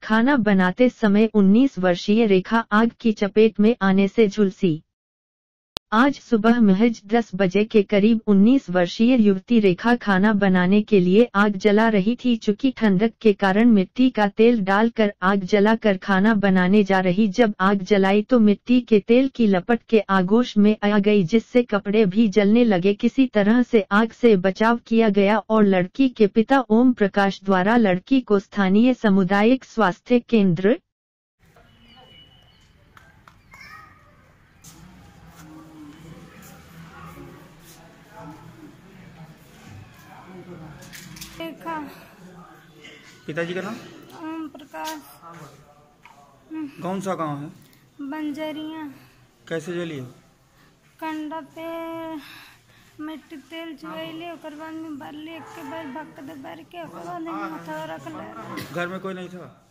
खाना बनाते समय 19 वर्षीय रेखा आग की चपेट में आने से झुलसी। आज सुबह महज 10 बजे के करीब 19 वर्षीय युवती रेखा खाना बनाने के लिए आग जला रही थी। चूंकि ठंडक के कारण मिट्टी का तेल डालकर आग जलाकर खाना बनाने जा रही, जब आग जलाई तो मिट्टी के तेल की लपट के आगोश में आ गई, जिससे कपड़े भी जलने लगे। किसी तरह से आग से बचाव किया गया और लड़की के पिता ओम प्रकाश द्वारा लड़की को स्थानीय सामुदायिक स्वास्थ्य केंद्र रेखा। पिताजी का नाम? ओम प्रकाश। कौन सा गांव है? बंजरिया। कैसे जली? कंडा पे मिट्टी तेल चुगैली, ओकर बाद में भरली, एक के बाद भक्क दे भर के, ओकर बाद में हथौड़ा रख ले। घर में कोई नहीं था?